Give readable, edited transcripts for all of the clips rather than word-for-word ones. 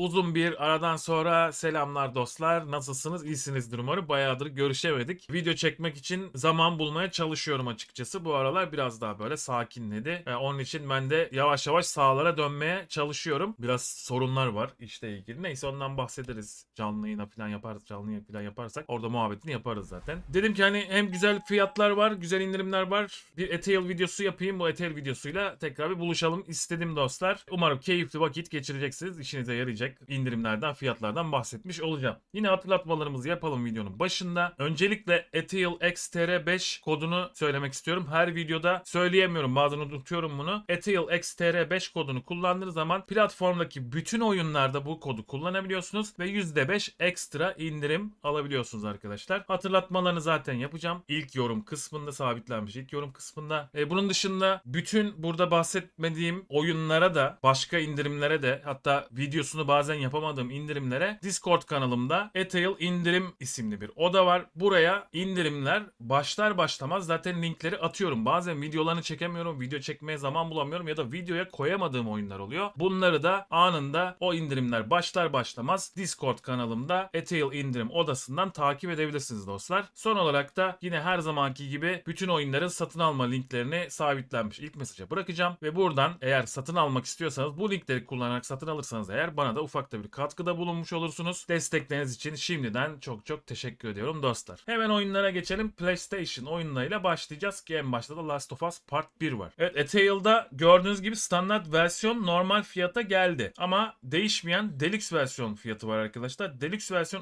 Uzun bir aradan sonra selamlar dostlar. Nasılsınız? İyisinizdir umarım. Bayağıdır görüşemedik. Video çekmek için zaman bulmaya çalışıyorum açıkçası. Bu aralar biraz daha böyle sakinledi. Onun için ben de yavaş yavaş sahalara dönmeye çalışıyorum. Biraz sorunlar var işle ilgili. Neyse ondan bahsederiz. Canlı yayına falan yaparız. Canlı yayın falan yaparsak orada muhabbetini yaparız zaten. Dedim ki hani hem güzel fiyatlar var, güzel indirimler var. Bir Eternal videosu yapayım. Bu Eternal videosuyla tekrar bir buluşalım istedim dostlar. Umarım keyifli vakit geçireceksiniz. İşinize yarayacak indirimlerden, fiyatlardan bahsetmiş olacağım. Yine hatırlatmalarımızı yapalım videonun başında. Öncelikle Eternal XTR5 kodunu söylemek istiyorum. Her videoda söyleyemiyorum. Bazen unutuyorum bunu. Eternal XTR5 kodunu kullandığınız zaman platformdaki bütün oyunlarda bu kodu kullanabiliyorsunuz ve %5 ekstra indirim alabiliyorsunuz arkadaşlar. Hatırlatmalarını zaten yapacağım. İlk yorum kısmında sabitlenmiş. İlk yorum kısmında. Bunun dışında bütün burada bahsetmediğim oyunlara da başka indirimlere de hatta videosunu bazen yapamadığım indirimlere Discord kanalımda Eternal indirim isimli bir oda var. Buraya indirimler başlar başlamaz zaten linkleri atıyorum. Bazen videolarını çekemiyorum. Video çekmeye zaman bulamıyorum ya da videoya koyamadığım oyunlar oluyor. Bunları da anında o indirimler başlar başlamaz Discord kanalımda Eternal indirim odasından takip edebilirsiniz dostlar. Son olarak da yine her zamanki gibi bütün oyunların satın alma linklerini sabitlenmiş ilk mesaja bırakacağım ve buradan eğer satın almak istiyorsanız bu linkleri kullanarak satın alırsanız eğer bana da ufakta bir katkıda bulunmuş olursunuz. Destekleriniz için şimdiden çok çok teşekkür ediyorum dostlar. Hemen oyunlara geçelim. PlayStation oyunlarıyla başlayacağız ki en başta da Last of Us Part 1 var. Evet, Eternal'da gördüğünüz gibi standart versiyon normal fiyata geldi. Ama değişmeyen Deluxe versiyon fiyatı var arkadaşlar. Deluxe versiyon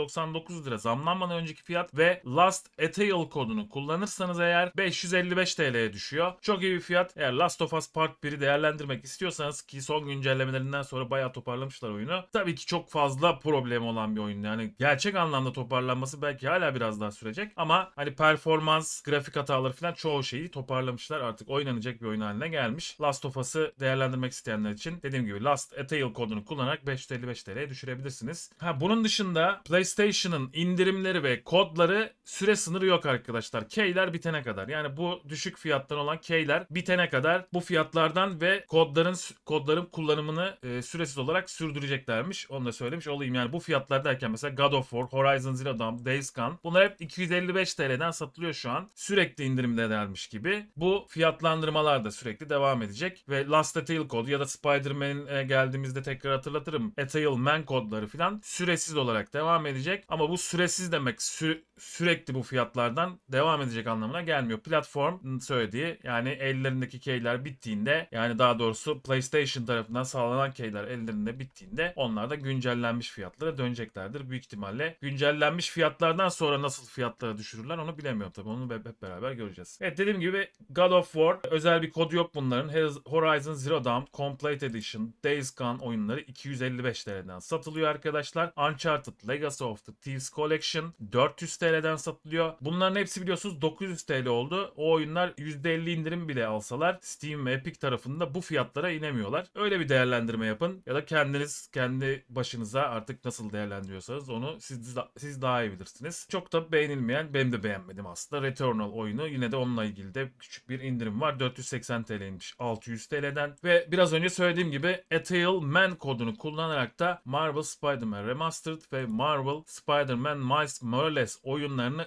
699 lira zamlanmadan önceki fiyat ve Last Eternal kodunu kullanırsanız eğer 555 TL'ye düşüyor. Çok iyi bir fiyat. Eğer Last of Us Part 1'i değerlendirmek istiyorsanız ki son güncellemelerinden sonra bayağı toparlamışlar oyunu. Tabii ki çok fazla problem olan bir oyun. Yani gerçek anlamda toparlanması belki hala biraz daha sürecek ama hani performans, grafik hataları falan çoğu şeyi toparlamışlar. Artık oynanacak bir oyun haline gelmiş. Last of Us'ı değerlendirmek isteyenler için dediğim gibi Last Eternal kodunu kullanarak 555 TL'ye düşürebilirsiniz. Bunun dışında PlayStation'ın indirimleri ve kodları süre sınırı yok arkadaşlar. Key'ler bitene kadar. Yani bu düşük fiyattan olan key'ler bitene kadar bu fiyatlardan ve kodların kullanımını süresiz olarak sürdüreceklermiş. Onu da söylemiş olayım. Yani bu fiyatlar derken mesela God of War, Horizon Zero Dawn, Days Gone bunlar hep 255 TL'den satılıyor şu an. Sürekli indirimde dermiş gibi. Bu fiyatlandırmalar da sürekli devam edecek ve Last Eternal kodu ya da Spider-Man'e geldiğimizde tekrar hatırlatırım. Eternal Man kodları falan süresiz olarak devam edecek. Ama bu süresiz demek sürekli bu fiyatlardan devam edecek anlamına gelmiyor. Platform söylediği yani ellerindeki keyler bittiğinde yani daha doğrusu PlayStation tarafından sağlanan keyler ellerinde bittiğinde onlar da güncellenmiş fiyatlara döneceklerdir. Büyük ihtimalle güncellenmiş fiyatlardan sonra nasıl fiyatlara düşürürler onu bilemiyorum tabii. Onu hep beraber göreceğiz. Evet, dediğim gibi God of War özel bir kodu yok bunların. Horizon Zero Dawn Complete Edition, Days Gone oyunları 255 TL'den satılıyor arkadaşlar. Uncharted Legacy of the Thieves Collection 400 TL'den satılıyor. Bunların hepsi biliyorsunuz 900 TL oldu. O oyunlar %50 indirim bile alsalar Steam ve Epic tarafında bu fiyatlara inemiyorlar. Öyle bir değerlendirme yapın ya da kendiniz kendi başınıza artık nasıl değerlendiriyorsanız onu siz daha iyi bilirsiniz. Çok da beğenilmeyen, benim de beğenmedim aslında Returnal oyunu. Yine de onunla ilgili de küçük bir indirim var. 480 TL'ymiş 600 TL'den ve biraz önce söylediğim gibi Eternal Man kodunu kullanarak da Marvel Spider-Man Remastered ve Marvel Spider-Man Miles Morales oyunlarını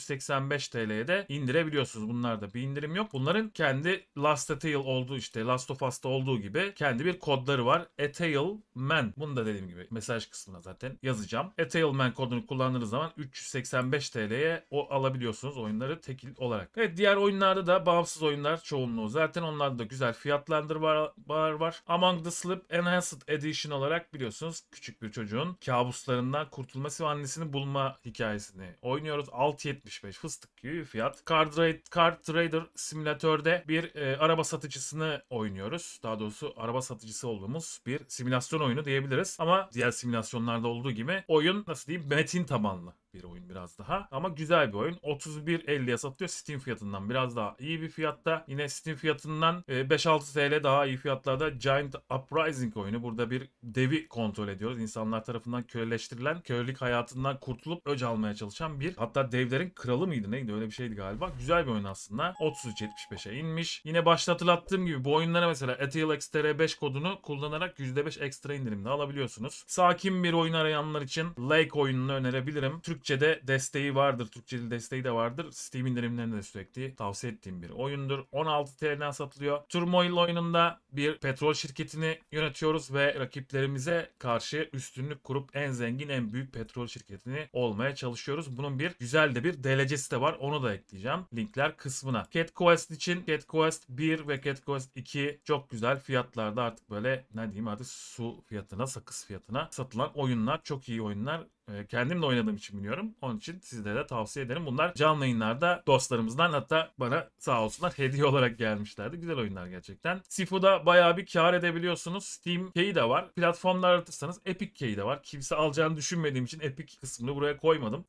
385 TL'ye de indirebiliyorsunuz. Bunlarda bir indirim yok. Bunların kendi Last Eternal olduğu işte Last of Us'ta olduğu gibi kendi bir kodları var. Eternal Man. Bunu da dediğim gibi mesaj kısmına zaten yazacağım. Eternal Man kodunu kullandığınız zaman 385 TL'ye alabiliyorsunuz oyunları tekil olarak. Evet, diğer oyunlarda da bağımsız oyunlar çoğunluğu. Zaten onlarda da güzel fiyatlandırmalar var. Among the Sleep Enhanced Edition olarak biliyorsunuz küçük bir çocuğun kabuslarından kurtulması ve annesini bulma hikayesini oynuyoruz. 6.75 fıstık gibi bir fiyat. Car Trader simülatörde bir araba satıcısını oynuyoruz. Daha doğrusu araba satıcısı olduğumuz bir simülasyon oyunu diyebiliriz. Ama diğer simülasyonlarda olduğu gibi oyun nasıl diyeyim metin tabanlı bir oyun biraz daha. Ama güzel bir oyun. 31.50'ye satılıyor. Steam fiyatından biraz daha iyi bir fiyatta. Yine Steam fiyatından 5-6 TL daha iyi fiyatlarda Giant Uprising oyunu. Burada bir devi kontrol ediyoruz. İnsanlar tarafından köleleştirilen, kölelik hayatından kurtulup öc almaya çalışan bir, hatta devlerin kralı mıydı neydi, öyle bir şeydi galiba. Güzel bir oyun aslında. 33.75'e inmiş. Yine başta hatırlattığım gibi bu oyunlara mesela ETLXTR5 kodunu kullanarak %5 ekstra indirimde alabiliyorsunuz. Sakin bir oyun arayanlar için Lake oyununu önerebilirim. Türkçe'de desteği vardır. Türkçe dil desteği de vardır. Steam indirimlerinde de sürekli tavsiye ettiğim bir oyundur. 16 TL'den satılıyor. Turmoil oyununda bir petrol şirketini yönetiyoruz ve rakiplerimize karşı üstünlük kurup en zengin, en büyük petrol şirketini olmaya çalışıyoruz. Bunun bir güzel de bir delecesi de var. Onu da ekleyeceğim linkler kısmına. Cat Quest için Cat Quest 1 ve Cat Quest 2 çok güzel fiyatlarda, artık böyle ne diyeyim, artık su fiyatına, sakız fiyatına satılan oyunlar. Çok iyi oyunlar. Kendim de oynadığım için biliyorum. Onun için sizlere de tavsiye ederim. Bunlar canlı yayınlarda dostlarımızdan, hatta bana sağ olsunlar hediye olarak gelmişlerdi. Güzel oyunlar gerçekten. Sifu'da bayağı bir kar edebiliyorsunuz. Steam Key'i de var. Platformlar aratırsanız Epic Key'i de var. Kimse alacağını düşünmediğim için Epic kısmını buraya koymadım.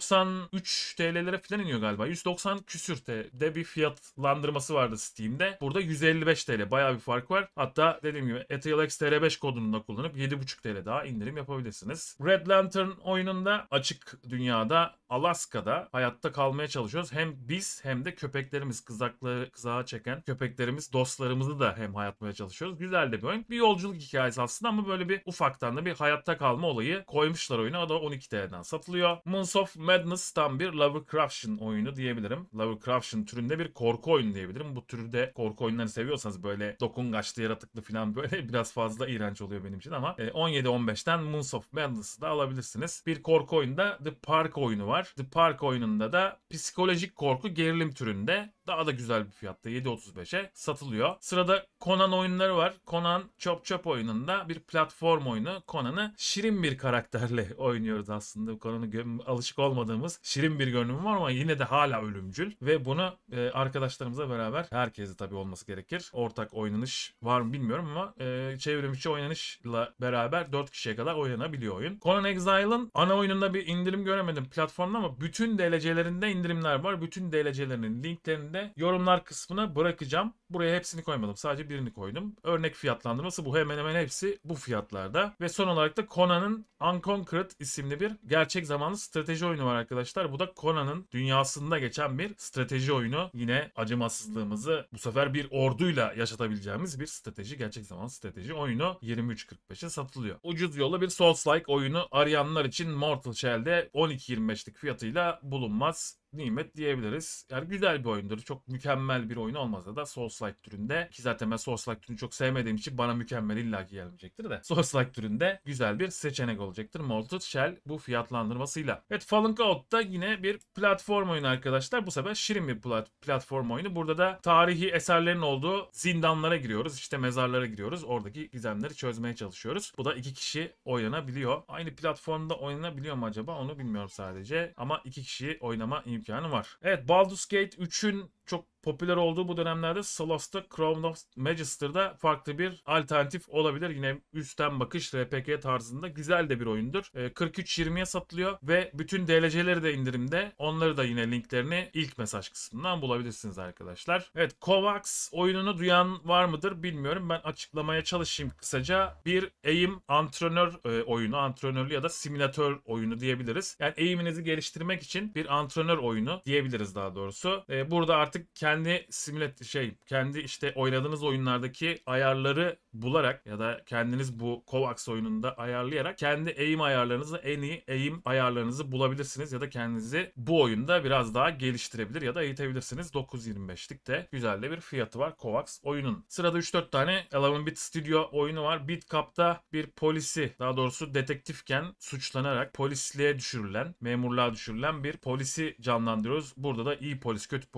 193 TL'lere falan iniyor galiba. 190 küsür TL'de bir fiyatlandırması vardı Steam'de. Burada 155 TL. Bayağı bir fark var. Hatta dediğim gibi ETLX TR5 kodunu da kullanıp 7,5 TL daha indirim yapabilirsiniz. Red Lantern oyununda açık dünyada Alaska'da hayatta kalmaya çalışıyoruz. Hem biz hem de köpeklerimiz, kızağa çeken köpeklerimiz, dostlarımızı da hem hayatmaya çalışıyoruz. Güzel de bir oyun. Bir yolculuk hikayesi aslında ama böyle bir ufaktan da bir hayatta kalma olayı koymuşlar oyuna. O da 12 TL'den satılıyor. Moons of Madness tam bir Lovecraftian oyunu diyebilirim. Lovecraftian türünde bir korku oyunu diyebilirim. Bu türde korku oyunlarını seviyorsanız, böyle dokungaçlı, yaratıklı falan, böyle biraz fazla iğrenç oluyor benim için ama 17-15'ten Moons of Madness'ı da alabilirsiniz. Bir korku oyunda The Park oyunu var. The Park oyununda da psikolojik korku gerilim türünde daha da güzel bir fiyatta 7.35'e satılıyor. Sırada Conan oyunları var. Conan Chop Chop oyununda bir platform oyunu. Conan'ı şirin bir karakterle oynuyoruz aslında. Conan'ı alışık olmadığımız şirin bir görünümü var ama yine de hala ölümcül. Ve bunu arkadaşlarımızla beraber, herkesi tabii olması gerekir. Ortak oynanış var mı bilmiyorum ama çevrimiçi oynanışla beraber 4 kişiye kadar oynanabiliyor oyun. Conan Exile'ın ana oyununda bir indirim göremedim platformda ama bütün DLC'lerinde indirimler var. Bütün DLC'lerinin linklerini de yorumlar kısmına bırakacağım. Buraya hepsini koymadım. Sadece birini koydum. Örnek fiyatlandırması bu. Hemen hemen hepsi bu fiyatlarda. Ve son olarak da Conan'ın Unconquered isimli bir gerçek zamanlı strateji oyunu var arkadaşlar. Bu da Conan'ın dünyasında geçen bir strateji oyunu. Yine acımasızlığımızı bu sefer bir orduyla yaşatabileceğimiz bir strateji, gerçek zamanlı strateji oyunu 23.45'e satılıyor. Ucuz yolla bir Souls-like oyunu arayanlar için Mortal Shell'de 12.25'lik fiyatıyla bulunmaz nimet diyebiliriz. Yani güzel bir oyundur. Çok mükemmel bir oyun olmasa da Souls-like türünde, ki zaten ben Souls-like türünü çok sevmediğim için bana mükemmel illaki gelmeyecektir de, Souls-like türünde güzel bir seçenek olacaktır Mortal Shell bu fiyatlandırmasıyla. Evet, Fallen Out'ta yine bir platform oyunu arkadaşlar. Bu sefer şirin bir platform oyunu. Burada da tarihi eserlerin olduğu zindanlara giriyoruz. İşte mezarlara giriyoruz. Oradaki gizemleri çözmeye çalışıyoruz. Bu da 2 kişi oynanabiliyor. Aynı platformda oynanabiliyor mu acaba? Onu bilmiyorum sadece. Ama 2 kişi oynama imkanı var. Evet, Baldur's Gate 3'ün çok popüler olduğu bu dönemlerde Solasta Crown of Magister'da farklı bir alternatif olabilir. Yine üstten bakış RPG tarzında güzel de bir oyundur. 43.20'ye satılıyor ve bütün DLC'leri de indirimde. Onları da yine linklerini ilk mesaj kısmından bulabilirsiniz arkadaşlar. Evet, Kovacs oyununu duyan var mıdır bilmiyorum. Ben açıklamaya çalışayım kısaca. Bir aim antrenör oyunu, antrenörlü ya da simülatör oyunu diyebiliriz. Yani aim'inizi geliştirmek için bir antrenör oyunu diyebiliriz daha doğrusu. Burada artık kendi işte oynadığınız oyunlardaki ayarları bularak ya da kendiniz bu Kovacs oyununda ayarlayarak kendi aim ayarlarınızı, en iyi aim ayarlarınızı bulabilirsiniz ya da kendinizi bu oyunda biraz daha geliştirebilir ya da eğitebilirsiniz. 9.25'lik de güzel de bir fiyatı var Kovacs oyunun. Sırada 3-4 tane 11-bit Studio oyunu var. Beat Cup'ta bir polisi, daha doğrusu detektifken suçlanarak polisliğe düşürülen, memurluğa düşürülen bir polisi canlandırıyoruz. Burada da iyi polis, kötü polis olmamız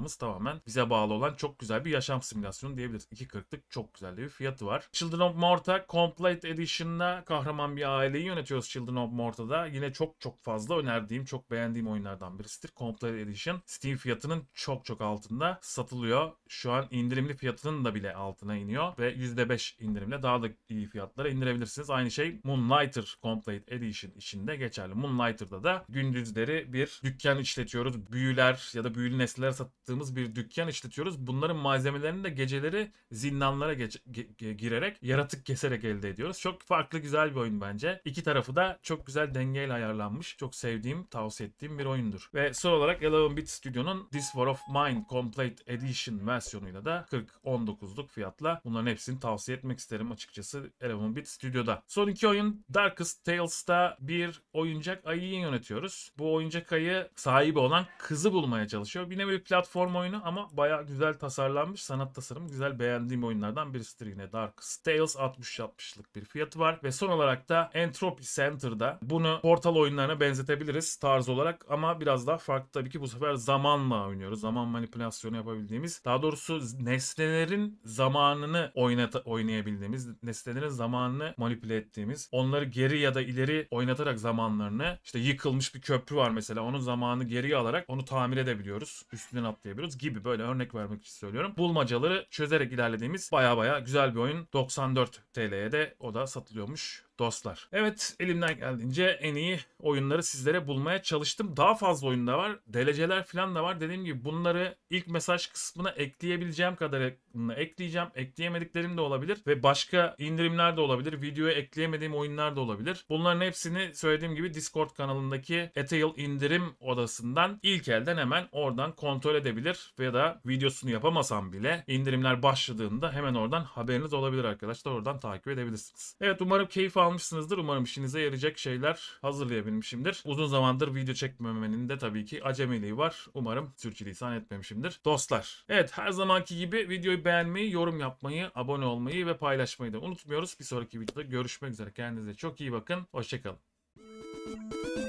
oynayacağımız tamamen bize bağlı olan çok güzel bir yaşam simülasyonu diyebiliriz. 2.40'lık çok güzel bir fiyatı var. Children of Morta Complete Edition'da kahraman bir aileyi yönetiyoruz Children of Morta'da. Yine çok fazla önerdiğim, çok beğendiğim oyunlardan birisidir. Complete Edition Steam fiyatının çok altında satılıyor. Şu an indirimli fiyatının da bile altına iniyor ve %5 indirimle daha da iyi fiyatlara indirebilirsiniz. Aynı şey Moonlighter Complete Edition içinde geçerli. Moonlighter'da da gündüzleri bir dükkan işletiyoruz. Büyüler ya da büyülü nesneler sattığımız bir dükkan işletiyoruz. Bunların malzemelerini de geceleri zindanlara girerek, yaratık keserek elde ediyoruz. Çok farklı, güzel bir oyun bence. İki tarafı da çok güzel dengeyle ayarlanmış. Çok sevdiğim, tavsiye ettiğim bir oyundur. Ve son olarak 11-bit Studio'nun This War of Mine Complete Edition versiyonuyla da 40-19'luk fiyatla bunların hepsini tavsiye etmek isterim açıkçası 11-bit Studio'da. Son iki oyun Darkest Tales'ta bir oyuncak ayıyı yönetiyoruz. Bu oyuncak ayı sahibi olan kızı bulmaya çalışıyor. Yine bir platform oyunu ama bayağı güzel tasarlanmış. Sanat tasarımı güzel, beğendiğim oyunlardan birisidir yine Darkest Tales. 60-60'lık bir fiyatı var. Ve son olarak da Entropy Center'da bunu Portal oyunlarına benzetebiliriz tarz olarak ama biraz daha farklı tabii ki bu sefer zamanla oynuyoruz. Zaman manipülasyonu yapabildiğimiz, daha doğrusu nesnelerin zamanını oynayabildiğimiz, nesnelerin zamanını manipüle ettiğimiz, onları geri ya da ileri oynatarak zamanlarını, işte yıkılmış bir köprü var mesela, onun zamanını geriye alarak onu tamir edebiliyoruz. Üstünden atlayabiliyoruz gibi, böyle örnek vermek için söylüyorum. Bulmacaları çözerek ilerlediğimiz baya güzel bir oyun. 94 TL'ye de o da satılıyormuş dostlar. Evet, elimden geldiğince en iyi oyunları sizlere bulmaya çalıştım. Daha fazla oyun da var. DLC'ler falan da var. Dediğim gibi bunları ilk mesaj kısmına ekleyebileceğim kadarını ekleyeceğim. Ekleyemediklerim de olabilir ve başka indirimler de olabilir. Videoya ekleyemediğim oyunlar da olabilir. Bunların hepsini söylediğim gibi Discord kanalındaki Etail indirim odasından ilk elden hemen oradan kontrol edebilir ve da videosunu yapamasam bile indirimler başladığında hemen oradan haberiniz olabilir arkadaşlar. Oradan takip edebilirsiniz. Evet, umarım keyif almışsınızdır. Umarım işinize yarayacak şeyler hazırlayabilmişimdir. Uzun zamandır video çekmemenin de tabii ki acemiliği var. Umarım sürçülisan etmemişimdir. Dostlar, evet, her zamanki gibi videoyu beğenmeyi, yorum yapmayı, abone olmayı ve paylaşmayı da unutmuyoruz. Bir sonraki videoda görüşmek üzere. Kendinize çok iyi bakın. Hoşçakalın.